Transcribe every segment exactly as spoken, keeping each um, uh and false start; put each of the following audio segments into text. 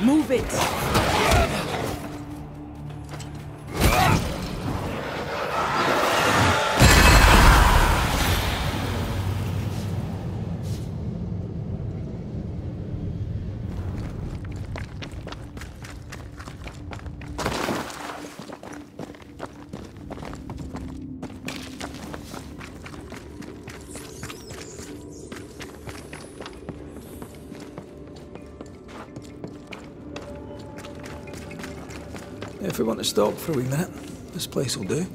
Move it! If we want to stop for a wee minute, this place will do.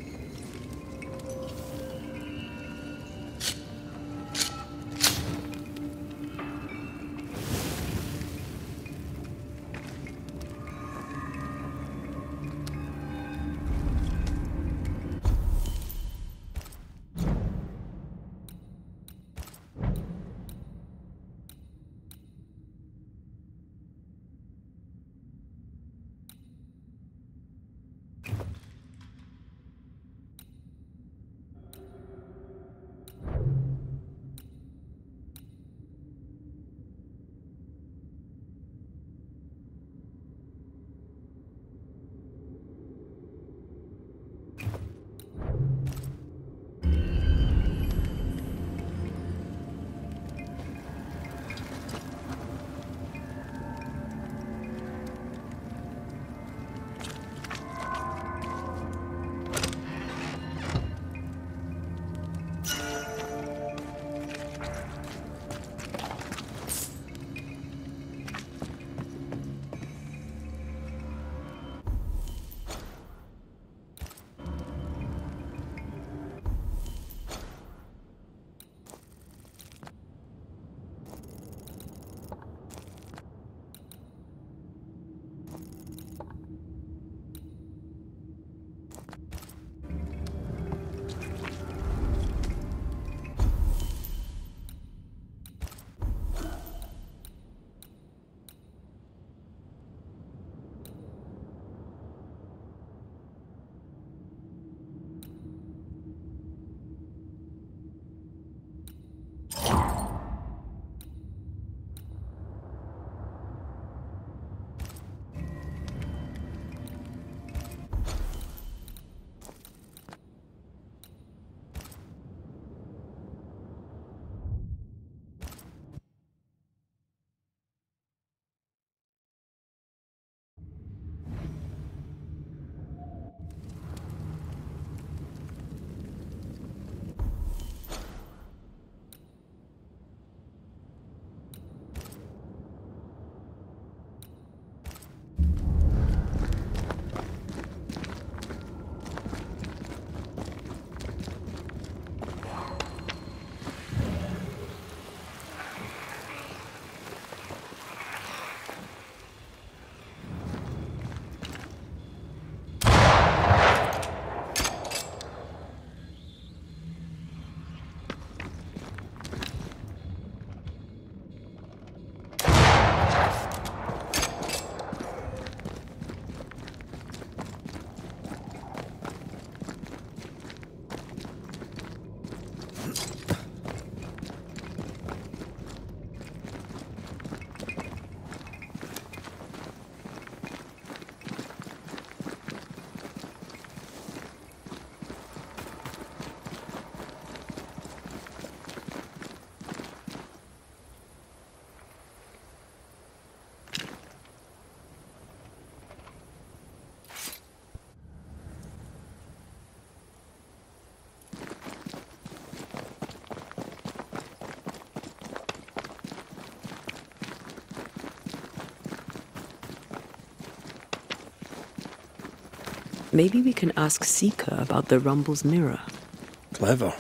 Maybe we can ask Seeker about the Rumble's mirror. Clever.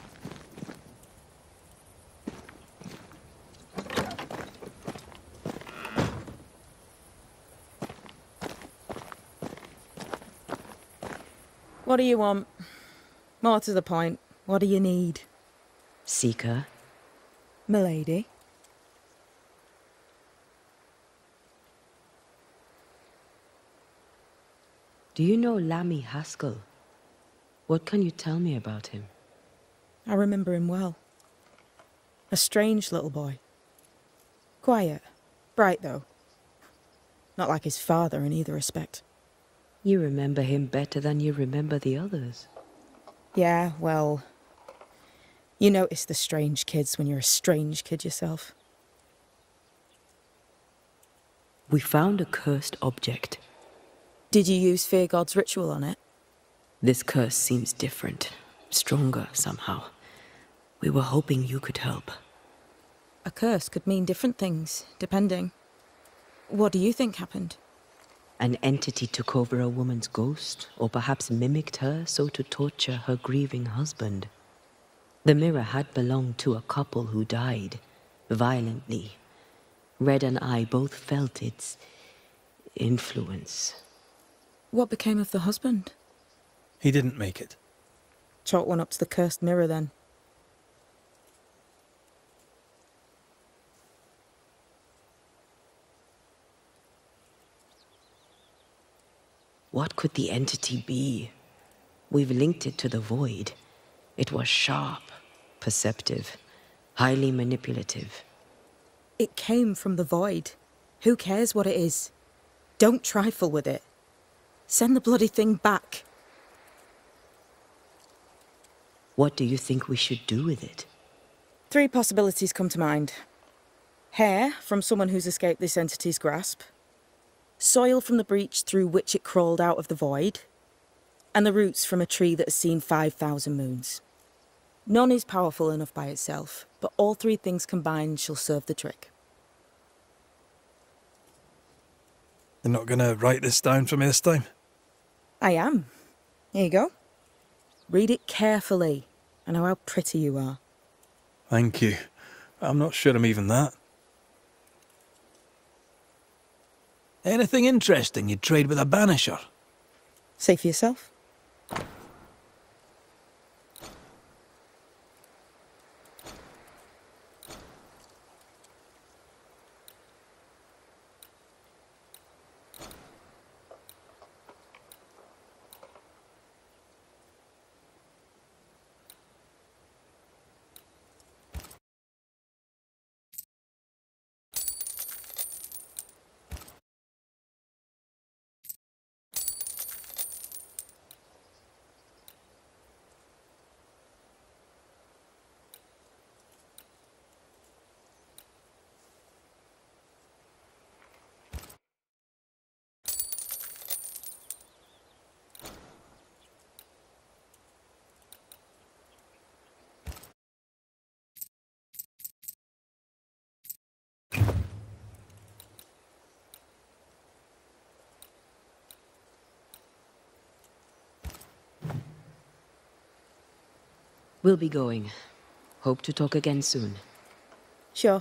What do you want? More to the point, what do you need? Seeker? Milady? Do you know Lammy Haskell? What can you tell me about him? I remember him well. A strange little boy. Quiet. Bright, though. Not like his father in either respect. You remember him better than you remember the others. Yeah, well... You notice the strange kids when you're a strange kid yourself. We found a cursed object. Did you use Fear God's ritual on it? This curse seems different, stronger somehow. We were hoping you could help. A curse could mean different things, depending. What do you think happened? An entity took over a woman's ghost, or perhaps mimicked her so to torture her grieving husband. The mirror had belonged to a couple who died, violently. Red and I both felt its influence. What became of the husband? He didn't make it. Chalk one up to the cursed mirror then. What could the entity be? We've linked it to the void. It was sharp, perceptive, highly manipulative. It came from the void. Who cares what it is? Don't trifle with it. Send the bloody thing back. What do you think we should do with it? Three possibilities come to mind. Hair from someone who's escaped this entity's grasp. Soil from the breach through which it crawled out of the void. And the roots from a tree that has seen five thousand moons. None is powerful enough by itself, but all three things combined shall serve the trick. You're not going to write this down for me this time? I am. Here you go. Read it carefully. I know how pretty you are. Thank you. I'm not sure I'm even that. Anything interesting you'd trade with a Banisher? Say for yourself. We'll be going. Hope to talk again soon. Sure.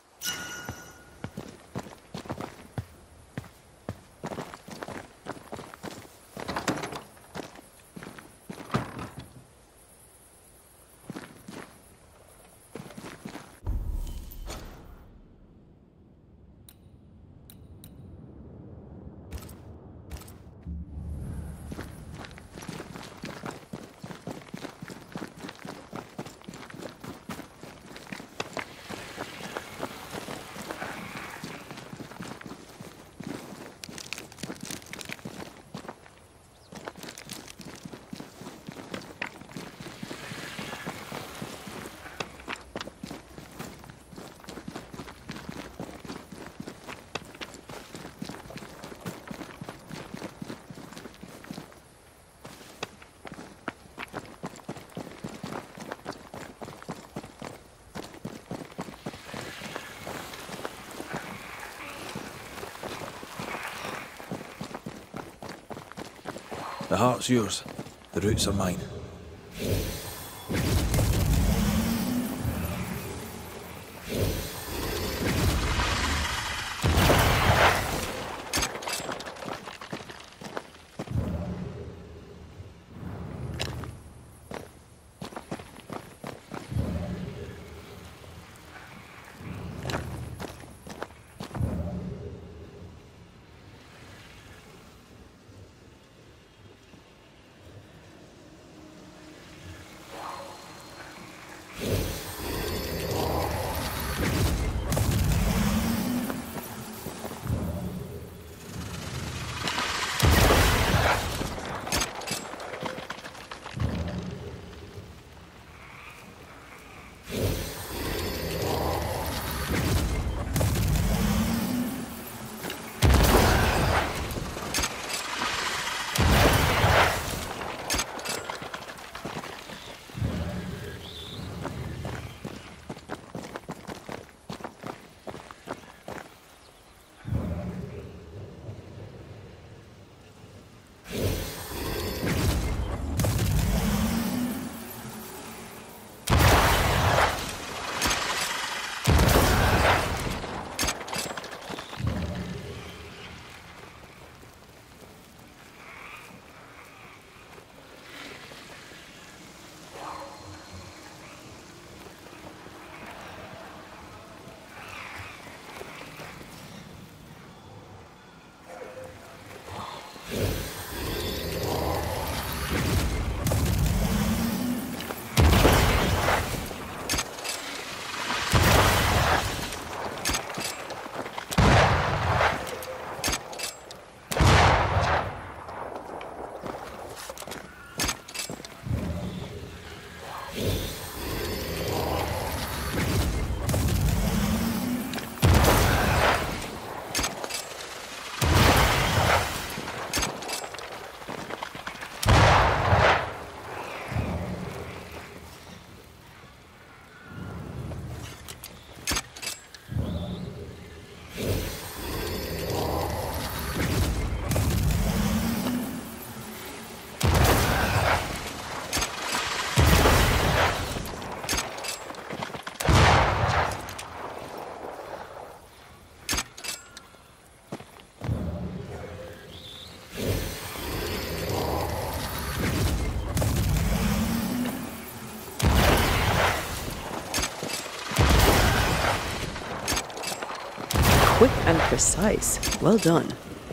The heart's yours. The roots are mine. Quick and precise. Well done.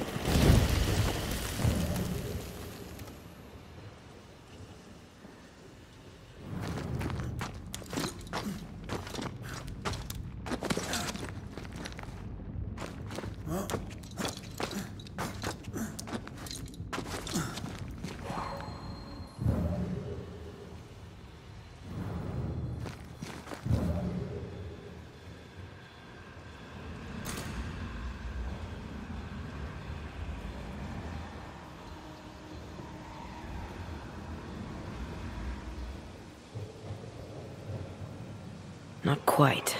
Not quite.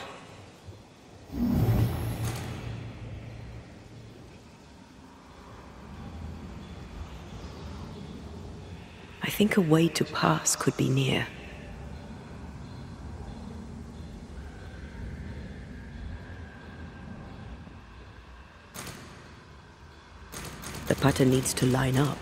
I think a way to pass could be near. The pattern needs to line up.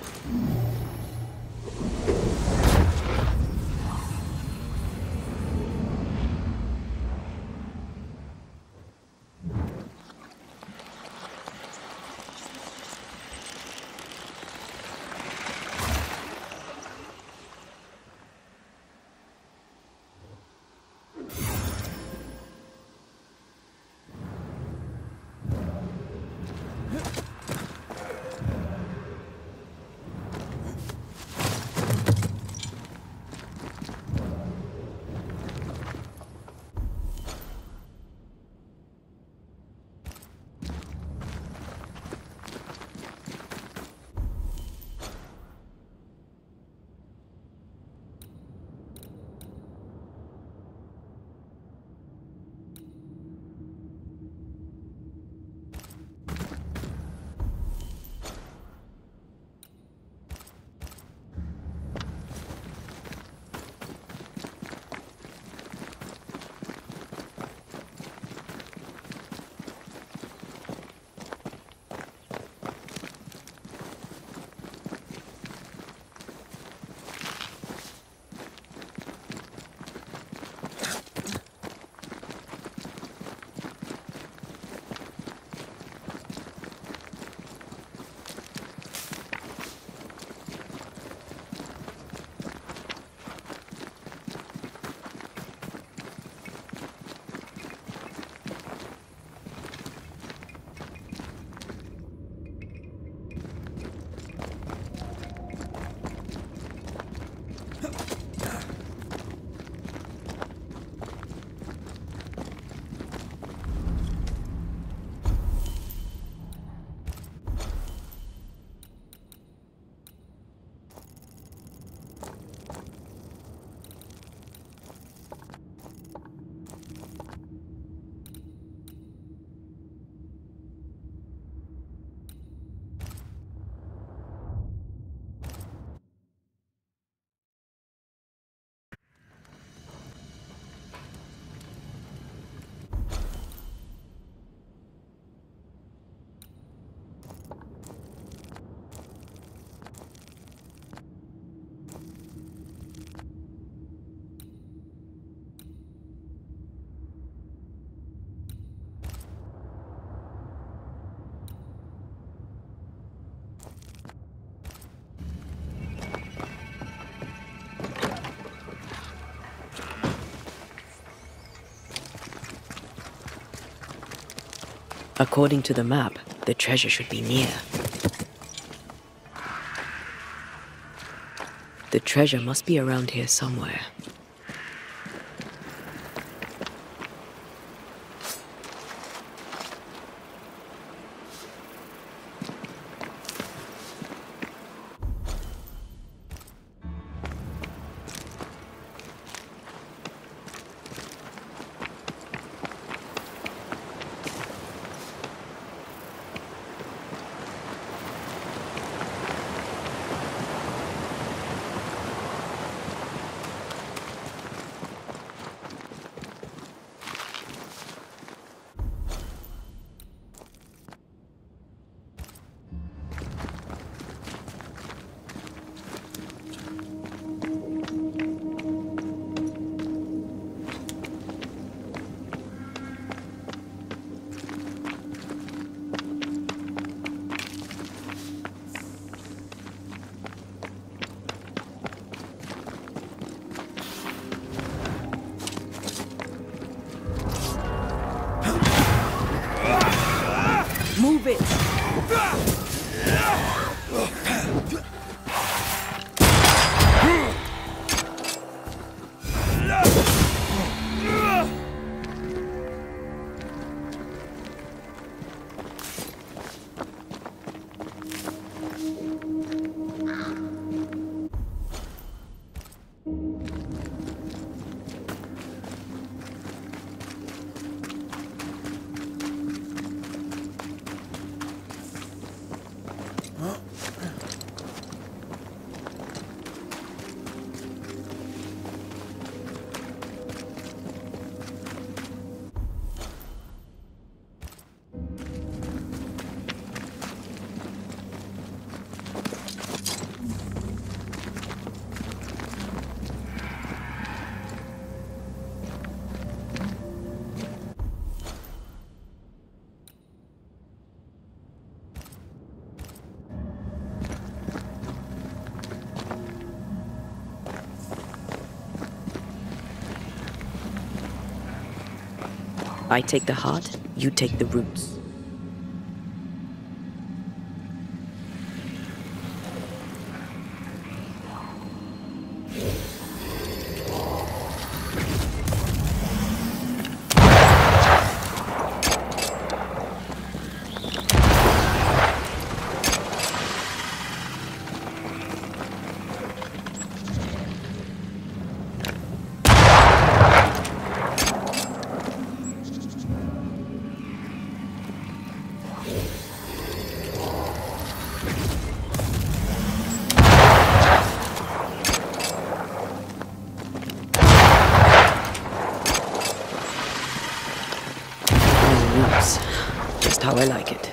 According to the map, the treasure should be near. The treasure must be around here somewhere. it! I take the heart, you take the roots. Just how I like it.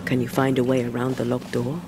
Can you find a way around the locked door?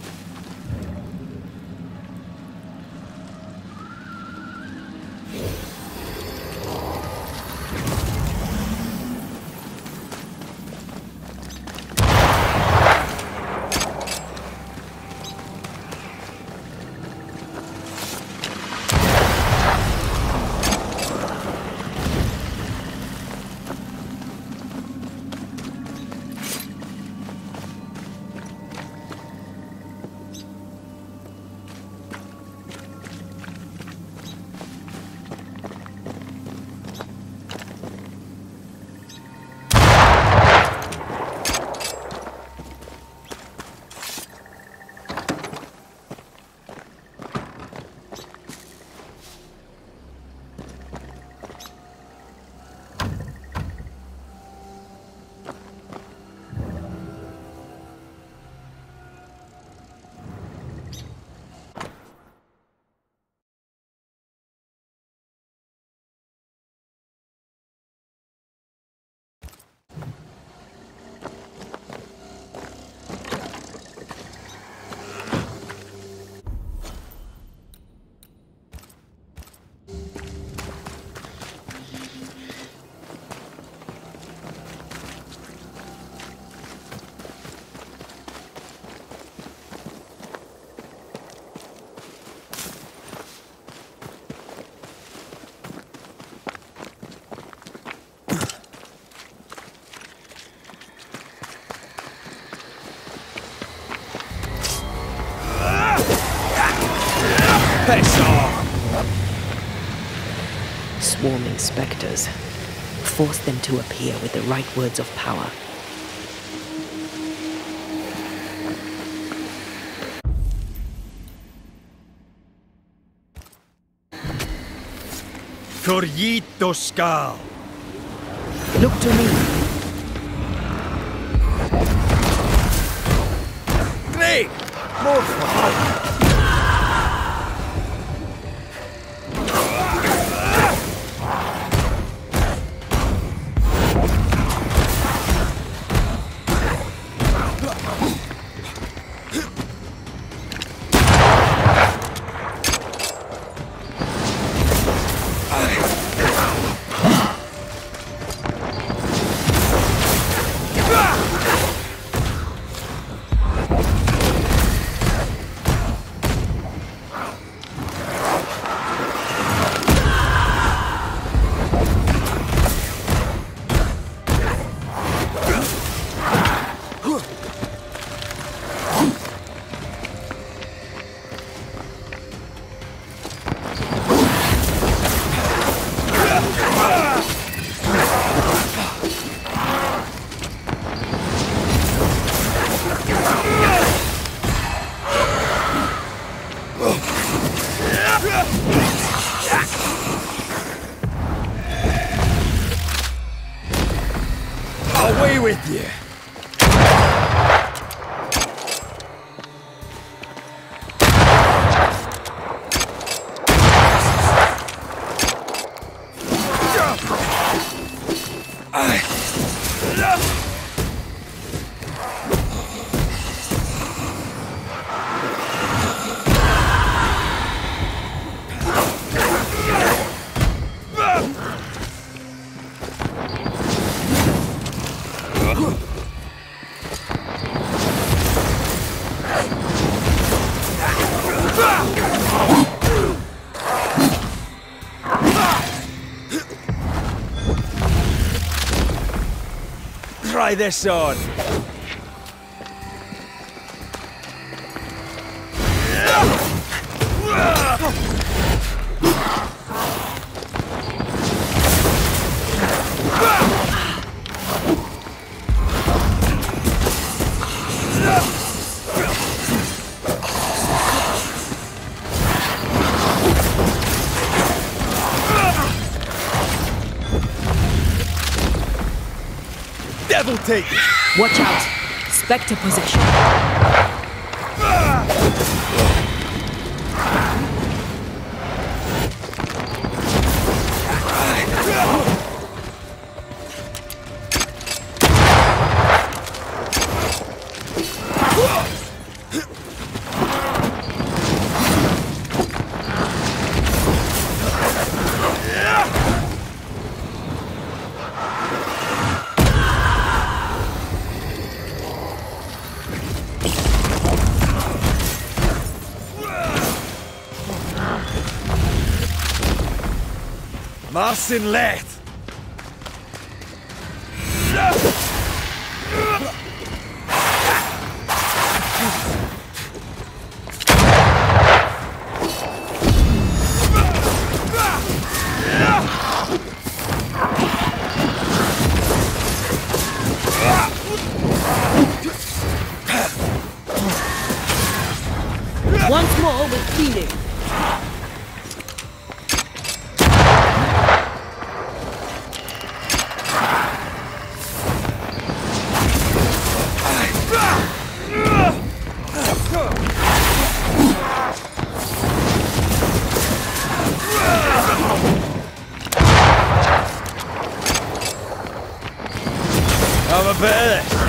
Piss off! Swarming specters. Force them to appear with the right words of power. Corrito Skal. Look to me. Great! More fun! Away with you! Try this on. Devil take it! Watch out! Spectre possession. Marcin left! Once more with feeling. I'm a bear.